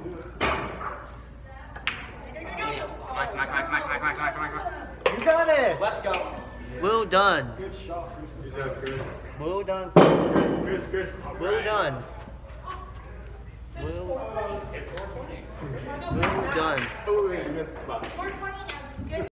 Come on. You got it. Let's go. Well done. Good shot, Chris. Good job, Chris. Well done. Chris. Well done. Well It's 420. done. Oh, you missed the spot.